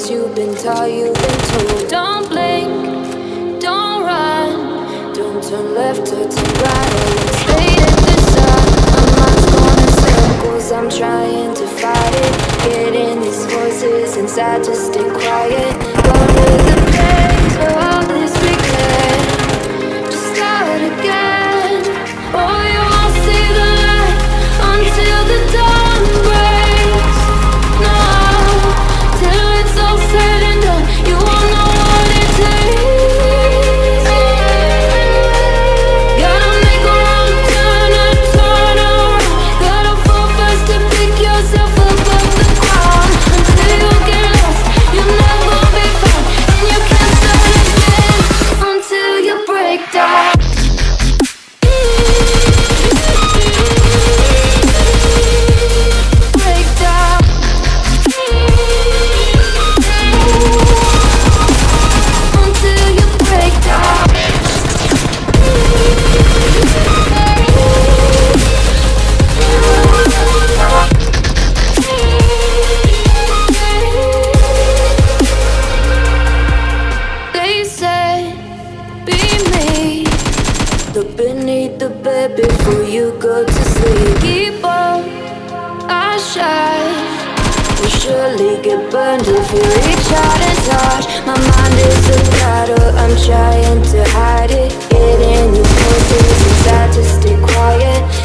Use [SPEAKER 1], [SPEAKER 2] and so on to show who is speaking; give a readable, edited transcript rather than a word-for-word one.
[SPEAKER 1] things you've been taught, you've been told. Don't blink, don't run, don't turn left or turn right, or you stay at the sun. My mind's going in circles, I'm trying to fight it. Getting these voices inside to stay quiet. Go to the place where all this began. Just start again. Oh, you won't see the light until the dawn breaks. No, till it's all said and done, you won't know what it takes. Gotta make a wrong turn and turn around. Gotta fall fast to pick yourself up off the ground. Until you get lost, you'll never be found, and you can't start again until you break down. Break down. Until you break down. They said, be me. Look beneath the bed before you go to sleep. Keep on, I shine. You'll surely get burned if you reach out and touch. My mind is a battle, I'm trying to hide it. Getting these voices inside to stay quiet.